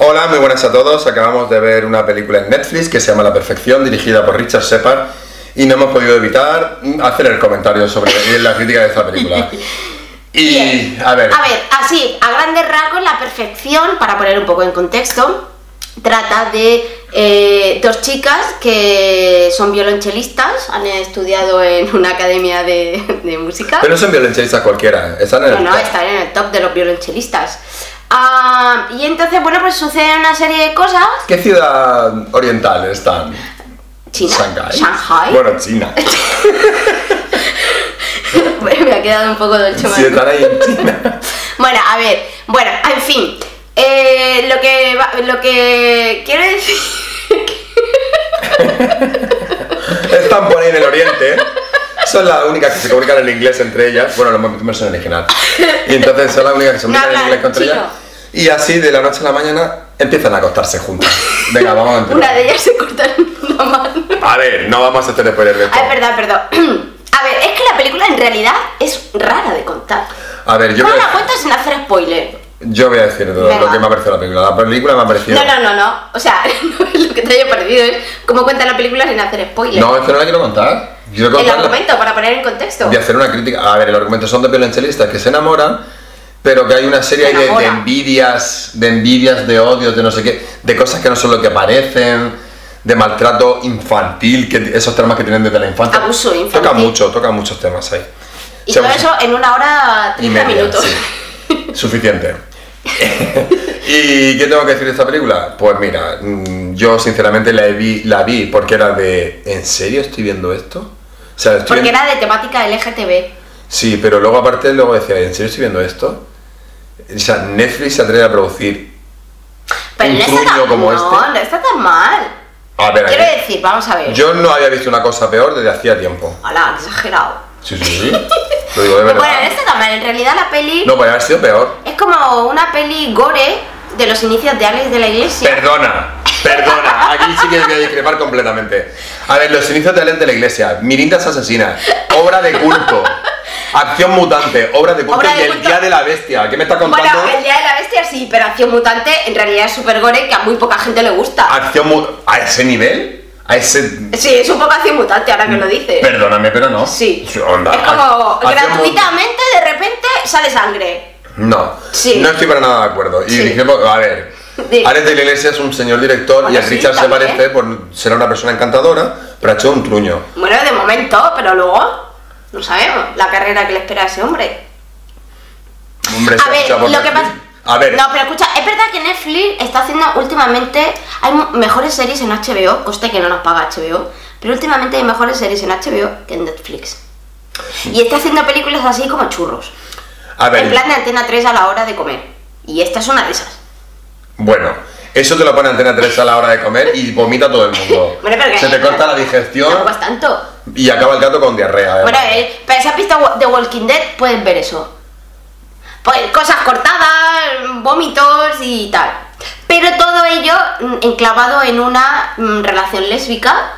Hola, muy buenas a todos. Acabamos de ver una película en Netflix que se llama La Perfección, dirigida por Richard Shepard, y no hemos podido evitar hacer el comentario sobre la crítica de esta película. Y Bien. a ver, así, a grandes rasgos, La Perfección, para poner un poco en contexto, trata de dos chicas que son violonchelistas, han estudiado en una academia de música. pero no son violonchelistas cualquiera, están en el No, top. están en el top de los violonchelistas. Y entonces, bueno, pues suceden una serie de cosas. ¿Qué ciudad oriental están? ¿China? Shanghái. Bueno, China. Me ha quedado un poco dolce. Si están ahí en China. Bueno, a ver, bueno, en fin, lo que quiero decir... Están por ahí en el oriente. Son las únicas que se comunican en inglés entre ellas. Bueno, la versión original. Y entonces son las únicas que se comunican en inglés entre ellas. Y así de la noche a la mañana empiezan a acostarse juntas. Venga, vamos a empezar. Una de ellas se corta una mano. A ver, no vamos a hacer spoiler de esto. Ay, perdón. A ver, es que la película en realidad es rara de contar. A ver, ¿Cómo la cuentas sin hacer spoiler? yo voy a decir lo que me ha parecido la película. La película me ha parecido... No. O sea, lo que te haya parecido es cómo cuentas la película sin hacer spoiler. No, es que no la quiero contar. Quiero El contarla. argumento, para poner en contexto. De hacer una crítica. A ver, el argumento son de violonchelistas que se enamoran, pero que hay una serie Se de enamoran. envidias, de odios, de no sé qué, de cosas que no son lo que parecen, de maltrato infantil, que esos temas que tienen desde la infancia. Abuso infantil. Toca muchos temas ahí. Y O sea, todo eso en 1 hora y 30 media, minutos. sí. Suficiente. ¿Y qué tengo que decir de esta película? Pues mira, yo sinceramente la vi porque era de... ¿En serio estoy viendo esto? O sea, Porque era de temática LGTB. Sí, pero luego aparte decía, ¿en serio estoy viendo esto? O sea, Netflix se atreve a producir Pero un no está truño tan, como no está tan mal. A ver, Quiero decir, vamos a ver. yo no había visto una cosa peor desde hacía tiempo. Hola, exagerado. Sí. Lo digo de verdad. Bueno, no está tan mal. En realidad la peli No, podría haber sido peor. es como una peli gore de los inicios de Alex de la Iglesia. Perdona. Aquí sí que voy a discrepar completamente. A ver, los inicios de Alex de la Iglesia, Mirindas asesinas, obra de culto, Acción Mutante, obra de culto Obra de y El culto. Día de la Bestia. ¿Qué me está contando? Bueno, El Día de la Bestia sí, pero Acción Mutante en realidad es súper gore que a muy poca gente le gusta. ¿A ese nivel? ¿A ese...? Sí, es un poco Acción Mutante ahora que lo dices. Perdóname, pero no. Sí. Onda. Es como Acción gratuitamente de repente sale sangre. No, Sí. no estoy para nada de acuerdo. Y Sí. dijimos, a ver, Sí. Alex de la Iglesia es un señor director Bueno, y a sí, Richard se también. parece por ser una persona encantadora, pero ha hecho un truño. Bueno, de momento, pero luego no sabemos la carrera que le espera a ese hombre. Hombre, A se ha ver, fichado por lo que Netflix. pasa... A ver, No, pero escucha, es verdad que Netflix está haciendo últimamente... Hay mejores series en HBO, coste que no nos paga HBO, pero últimamente hay mejores series en HBO que en Netflix. Y está haciendo películas así como churros. a ver, En plan de Antena 3 a la hora de comer. Y esta es una de esas. bueno, eso te lo pone Antena 3 a la hora de comer y vomita todo el mundo. Bueno, pero que- Se te corta la digestión Tampoco es tanto. y acaba el gato con diarrea. Bueno, además. pero si has visto The Walking Dead, puedes ver eso. Pues cosas cortadas, vómitos y tal. Pero todo ello enclavado en una relación lésbica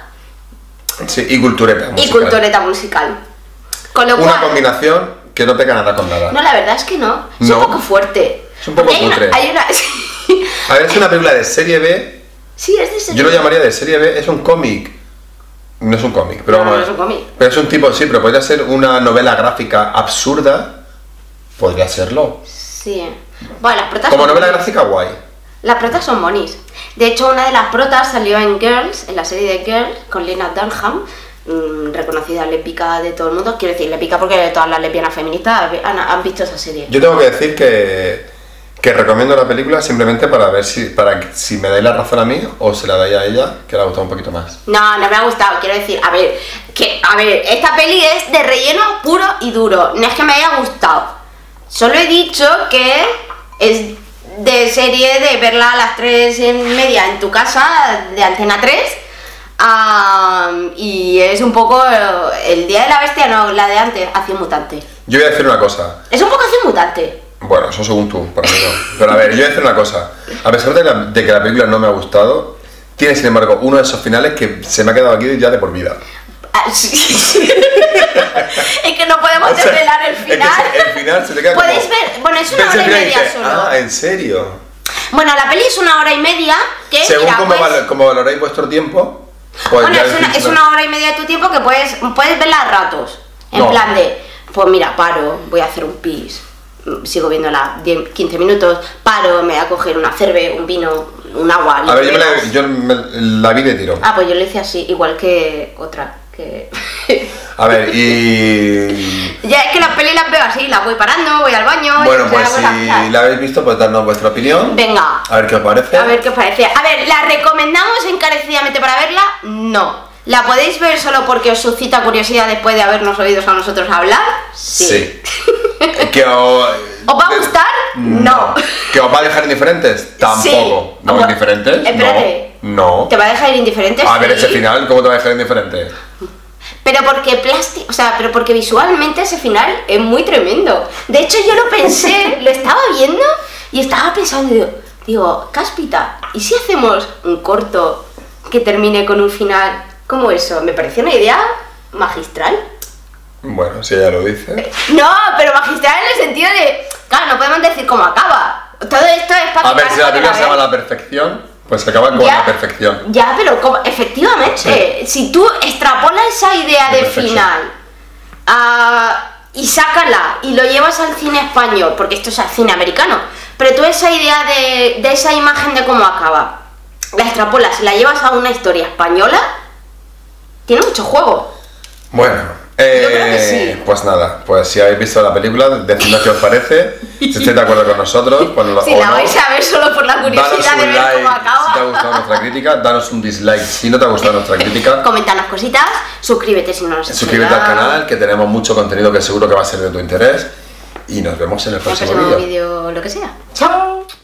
Sí, y cultureta y musical. cultureta musical. Con lo Una cual... combinación que no pega nada con nada. No, la verdad es que no. Es No. un poco fuerte. Es un poco Porque cutre. hay una... A ver, es una película de serie B. Sí, es de ese Yo lo tipo. llamaría de serie B, es un cómic. No es un cómic, pero No, vamos a no ver. es un cómic. Pero es un tipo, sí, pero podría ser una novela gráfica absurda. Podría serlo. Sí. Bueno, las protas Como son novela monis. gráfica guay. Las protas son monis. De hecho, una de las protas salió en Girls, en la serie de Girls, con Lena Dunham, reconocida lésbica de todo el mundo. Quiero decir, lésbica porque todas las lesbianas feministas han visto esa serie. Yo tengo que decir que recomiendo la película simplemente para ver si me dais la razón a mí o se la dais a ella, que le ha gustado un poquito más. No, no me ha gustado. Quiero decir, a ver, esta peli es de relleno puro y duro. No es que me haya gustado. Solo he dicho que es de serie de verla a las 3:30 en tu casa de Antena 3. Y es un poco el Día de la Bestia, no, la de antes, Acción Mutante. Yo voy a decir una cosa. Es un poco Acción Mutante. Bueno, eso según tú, para mí no. Pero a ver, yo voy a decir una cosa. A pesar de que la película no me ha gustado, tiene sin embargo uno de esos finales que se me ha quedado aquí ya de por vida. Sí. Es que no podemos O sea, desvelar el es que final. el final se te queda Podéis como... ver, bueno, es una ves hora el y final media dices, solo. Ah, ¿en serio? Bueno, la peli es 1 hora y media, que Según mira, como valoréis vuestro tiempo, pues bueno, ya es 1 hora y media de tu tiempo que puedes verla a ratos. En No. plan de, pues mira, paro, voy a hacer un pis, sigo viéndola 15 minutos, paro, me voy a coger una cerve, un vino, un agua. A ver, yo me la vi de tiro. Ah, pues yo lo hice así, igual que otra, que... A ver, y... Ya es que las pelis las veo así, las voy parando, voy al baño... Bueno, y pues hago las cosas. si la habéis visto, pues dadnos vuestra opinión. Venga. A ver qué os parece. A ver qué os parece. A ver, ¿la recomendamos encarecidamente para verla? No. ¿La podéis ver solo porque os suscita curiosidad después de habernos oído a nosotros hablar? Sí. ¿Que os va a gustar? No. ¿Que os va a dejar indiferentes? Tampoco. Sí. ¿No Bueno, indiferentes? espérate. No. ¿Te va a dejar indiferente? A ver, Sí. ese final, ¿cómo te va a dejar indiferente? Pero pero porque visualmente ese final es muy tremendo. De hecho, yo lo pensé, lo estaba viendo y estaba pensando, digo, Cáspita, ¿y si hacemos un corto que termine con un final como eso? Me pareció una idea magistral. Bueno, si ella lo dice. No, pero magistral en el sentido de, claro, no podemos decir cómo acaba. Todo esto es para... A ver, si la película se llama La Perfección, pues se acaba con Ya. la perfección. Ya, pero efectivamente, si tú extrapolas esa idea De de perfección. final y sácala y lo llevas al cine español, porque esto es al cine americano, pero tú esa idea de esa imagen de cómo acaba, la extrapolas y la llevas a una historia española, tiene mucho juego. Bueno, creo que sí. pues nada, pues si habéis visto la película, decidnos qué os parece, si estáis de acuerdo con nosotros, pues Si la vais a ver solo por la danos curiosidad de un ver like cómo acaba. si te ha gustado nuestra crítica, danos un dislike si no te ha gustado nuestra crítica. Coméntanos cositas, suscríbete si no nos has hecho Suscríbete al nada. canal, que tenemos mucho contenido que seguro que va a ser de tu interés. Y nos vemos en el En el próximo próximo vídeo. vídeo, lo que sea. ¡Chao!